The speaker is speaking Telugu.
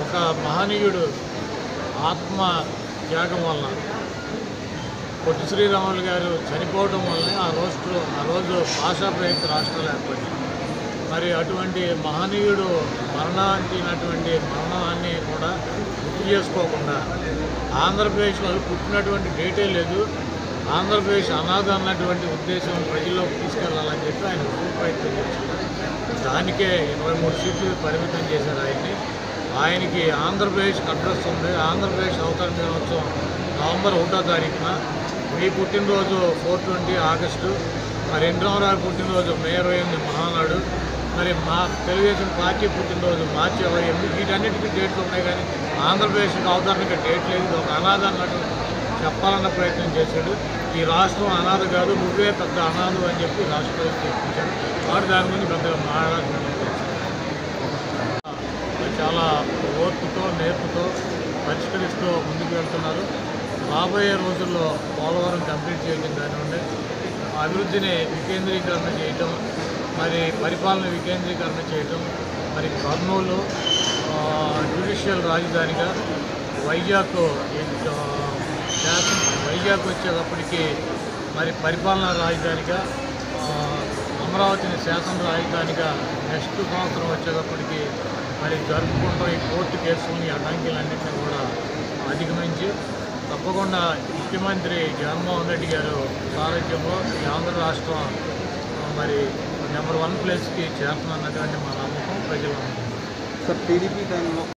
ఒక మహనీయుడు ఆత్మ త్యాగం వలన పొట్టి శ్రీరాములు గారు చనిపోవడం వల్లనే ఆ రోజు భాషా ప్రయుక్త రాష్ట్రాలు ఏర్పడింది. మరి అటువంటి మహనీయుడు మరణాన్ని కూడా గుర్తు చేసుకోకుండా ఆంధ్రప్రదేశ్లో పుట్టినటువంటి డేటే లేదు, ఆంధ్రప్రదేశ్ అనాథ అన్నటువంటి ఉద్దేశం ప్రజల్లోకి తీసుకెళ్లాలని చెప్పి ఆయన ప్రయత్నం చేశారు. దానికే 23 సీట్లు పరిమితం చేశారు ఆయనకి ఆంధ్రప్రదేశ్కి అడ్రస్ ఉంది. ఆంధ్రప్రదేశ్ అవతరణ దినోత్సవం నవంబర్ 1వ తారీఖున, మీ పుట్టినరోజు 4/20 ఆగస్టు, మరి ఎన్టీ రామారావు పుట్టినరోజు మే 28 మహానాడు, మరి మా తెలుగుదేశం పార్టీ పుట్టినరోజు మార్చి 28. వీటన్నిటికీ డేట్లు ఉన్నాయి, కానీ ఆంధ్రప్రదేశ్కి అవతరణకి డేట్ లేదు. ఇది ఒక అనాథ అన్నట్టు చెప్పాలన్న ప్రయత్నం చేశాడు. ఈ రాష్ట్రం అనాథ కాదు, నువ్వే పెద్ద అనాథ అని చెప్పి రాష్ట్రపతి చెప్పించాడు. వాడు దాని గురించి పెద్దగా మాట్లాడాల్సిన చాలా ఓర్పుతో నేర్పుతో పరిష్కరిస్తూ ముందుకు వెళ్తున్నారు. రాబోయే రోజుల్లో పోలవరం కంప్లీట్ చేయడం కానివ్వండి, అభివృద్ధిని వికేంద్రీకరణ చేయటం, మరి పరిపాలన వికేంద్రీకరణ చేయటం, మరి కర్నూలు జ్యుడిషియల్ రాజధానిగా, వైజాగ్ వచ్చేటప్పటికి మరి పరిపాలనా రాజధానిగా, అమరావతిని శాసన రాజధానిగా నెక్స్ట్ సంవత్సరం వచ్చేటప్పటికి మరి జరుపుకుంటాం. ఈ కోర్టు కేసులని అడ్డంకులన్నింటినీ కూడా అధిగమించి తప్పకుండా ముఖ్యమంత్రి జగన్మోహన్ రెడ్డి గారు సారథ్యంలో ఈ ఆంధ్ర రాష్ట్రం మరి నెంబర్ 1 ప్లేస్కి చేరుతున్నటువంటి మా నమ్మకం ప్రజల నమ్మకం. సార్ టీడీపీ టైంలో